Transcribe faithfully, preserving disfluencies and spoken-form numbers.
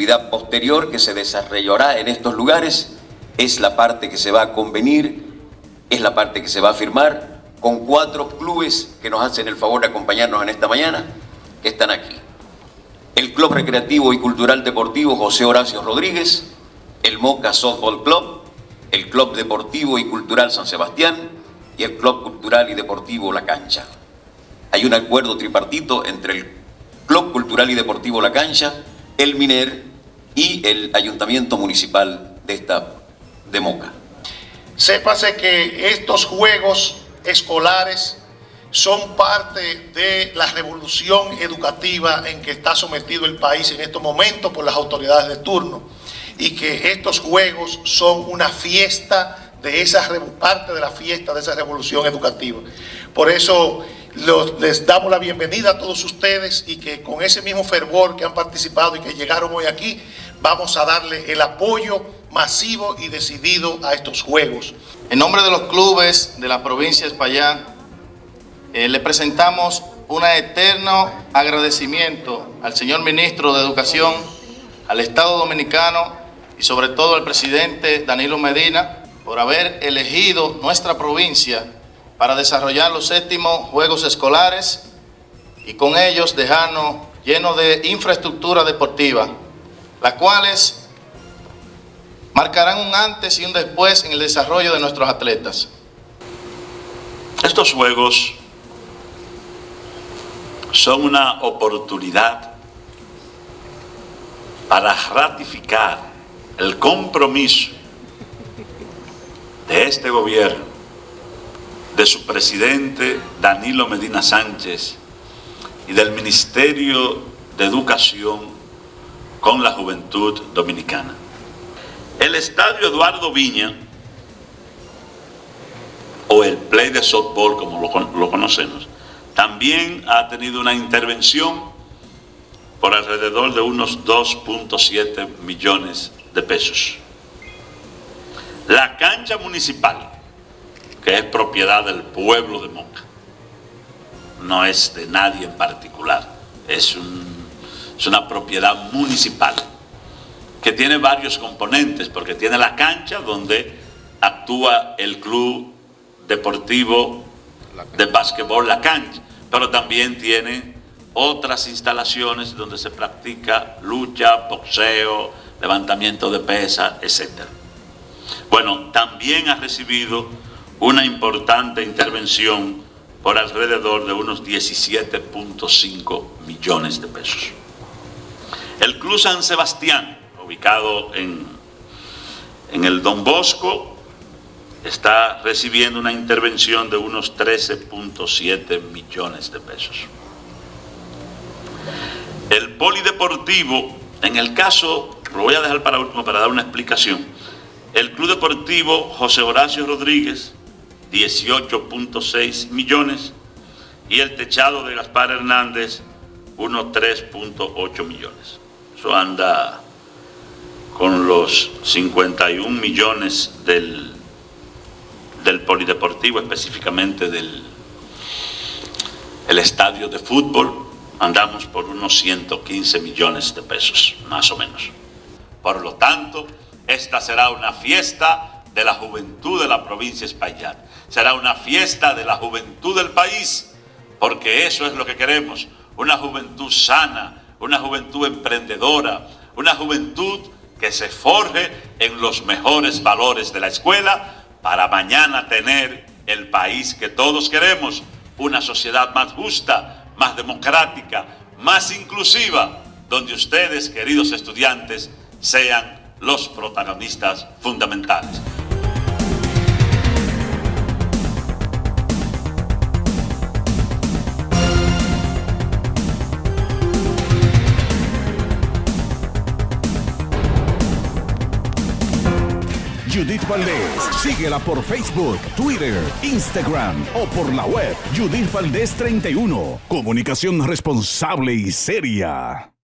actividad posterior que se desarrollará en estos lugares es la parte que se va a convenir, es la parte que se va a firmar con cuatro clubes que nos hacen el favor de acompañarnos en esta mañana, que están aquí. El Club Recreativo y Cultural Deportivo José Horacio Rodríguez, el Moca Softball Club, el Club Deportivo y Cultural San Sebastián y el Club Cultural y Deportivo La Cancha. Hay un acuerdo tripartito entre el Club Cultural y Deportivo La Cancha, el MINER y el Ayuntamiento Municipal de esta de Moca. Sépase que estos juegos escolares son parte de la revolución educativa en que está sometido el país en estos momentos por las autoridades de turno, y que estos juegos son una fiesta de esa parte de la fiesta de esa revolución educativa. Por eso los, les damos la bienvenida a todos ustedes, y que con ese mismo fervor que han participado y que llegaron hoy aquí, vamos a darle el apoyo masivo y decidido a estos juegos. En nombre de los clubes de la provincia de Espaillat, eh, le presentamos un eterno agradecimiento al señor Ministro de Educación, al Estado Dominicano y sobre todo al presidente Danilo Medina por haber elegido nuestra provincia para desarrollar los séptimos Juegos Escolares y con ellos dejarnos llenos de infraestructura deportiva, las cuales marcarán un antes y un después en el desarrollo de nuestros atletas. Estos Juegos son una oportunidad para ratificar el compromiso de este gobierno, de su presidente Danilo Medina Sánchez y del Ministerio de Educación con la juventud dominicana. El Estadio Eduardo Viña, o el Play de Softball como lo, lo conocemos, también ha tenido una intervención por alrededor de unos dos punto siete millones de pesos. La cancha municipal, que es propiedad del pueblo de Moca, no es de nadie en particular, es, un, es una propiedad municipal que tiene varios componentes, porque tiene la cancha donde actúa el club deportivo de básquetbol La Cancha, pero también tiene otras instalaciones donde se practica lucha, boxeo, levantamiento de pesas, etcétera. Bueno, también ha recibido una importante intervención por alrededor de unos diecisiete punto cinco millones de pesos. El Club San Sebastián, ubicado en, en el Don Bosco, está recibiendo una intervención de unos trece punto siete millones de pesos. El polideportivo, en el caso, lo voy a dejar para último para dar una explicación. El Club Deportivo José Horacio Rodríguez, dieciocho punto seis millones, y el techado de Gaspar Hernández, unos tres punto ocho millones. Eso anda con los cincuenta y un millones del, del polideportivo, específicamente del el estadio de fútbol, andamos por unos ciento quince millones de pesos, más o menos. Por lo tanto, esta será una fiesta de la juventud de la provincia de Espaillat. Será una fiesta de la juventud del país, porque eso es lo que queremos, una juventud sana, una juventud emprendedora, una juventud que se forje en los mejores valores de la escuela para mañana tener el país que todos queremos, una sociedad más justa, más democrática, más inclusiva, donde ustedes, queridos estudiantes, sean los protagonistas fundamentales. Judith Valdés, síguela por Facebook, Twitter, Instagram o por la web Judith Valdés treinta y uno. Comunicación responsable y seria.